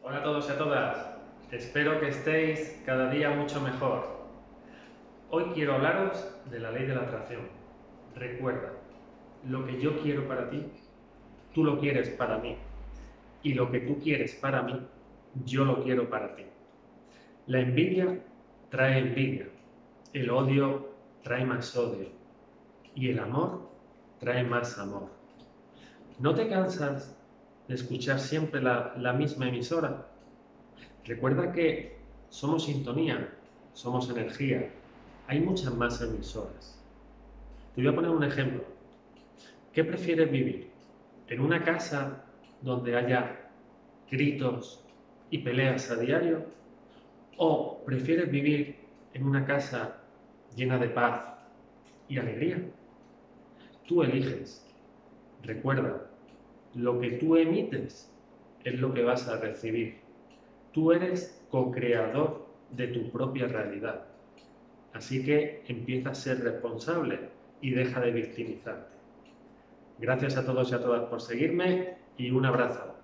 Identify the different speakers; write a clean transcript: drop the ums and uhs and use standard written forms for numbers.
Speaker 1: Hola a todos y a todas. Espero que estéis cada día mucho mejor. Hoy quiero hablaros de la ley de la atracción. Recuerda, lo que yo quiero para ti, tú lo quieres para mí. Y lo que tú quieres para mí, yo lo quiero para ti. La envidia trae envidia. El odio trae más odio. Y el amor trae más amor. ¿No te cansas de escuchar siempre la misma emisora? Recuerda que somos sintonía, somos energía. Hay muchas más emisoras. Te voy a poner un ejemplo. ¿Qué prefieres vivir? ¿En una casa donde haya gritos y peleas a diario? ¿O prefieres vivir en una casa llena de paz y alegría? Tú eliges. Recuerda, lo que tú emites es lo que vas a recibir. Tú eres co-creador de tu propia realidad. Así que empieza a ser responsable y deja de victimizarte. Gracias a todos y a todas por seguirme y un abrazo.